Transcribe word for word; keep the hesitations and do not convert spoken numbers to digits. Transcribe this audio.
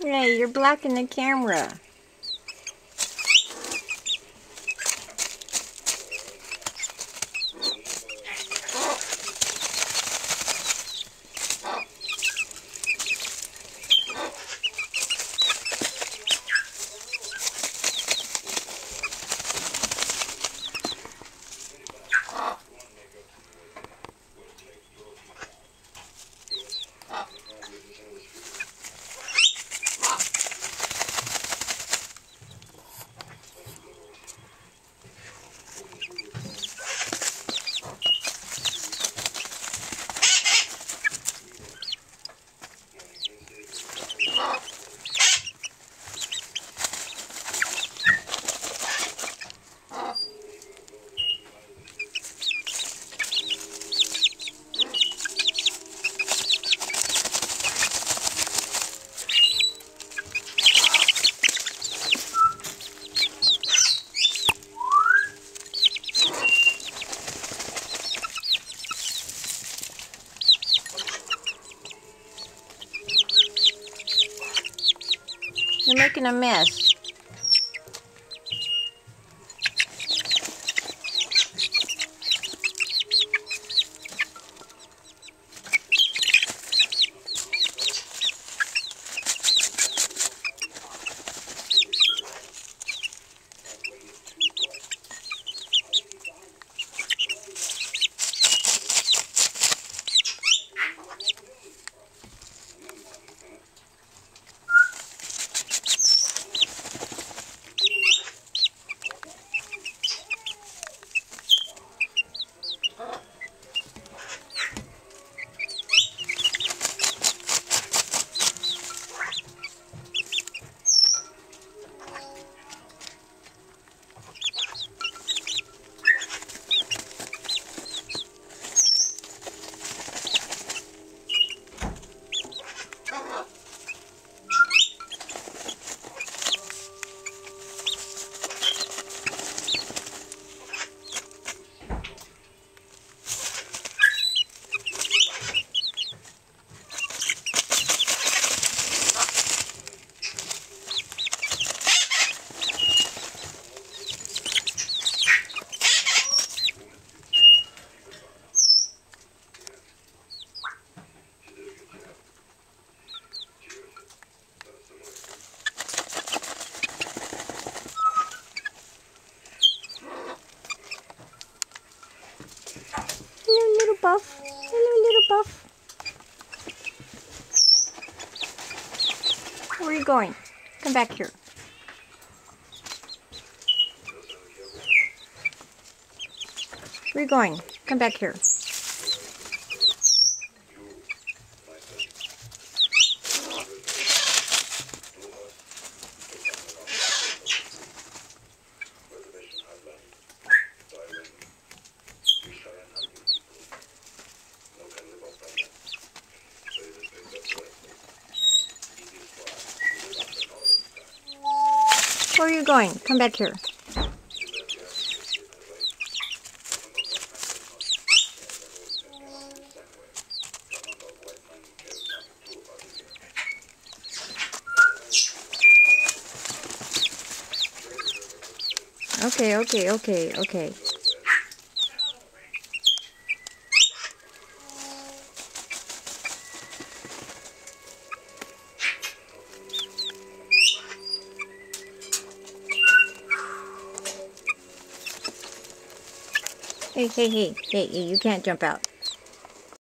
Hey, you're blocking the camera. You're making a mess. Hello, little Buff. Hello, little Buff. Where are you going? Come back here. Where are you going? Come back here. Where are you going? Come back here. Okay, okay, okay, okay. Hey, hey, hey, hey, hey, you can't jump out.